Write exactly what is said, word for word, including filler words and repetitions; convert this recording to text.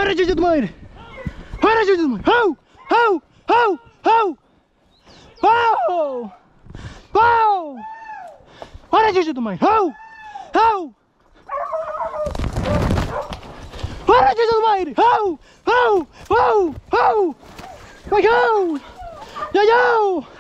Ora Juju de Meire! Ora Juju de Meire! Ho! Ho! Ho! Ho! Ho! Ho! Ora Juju de Meire! Ho! Ho! Ora Juju de Meire! Ho! Ho! Ho! Ho! Vai go! Yo yo!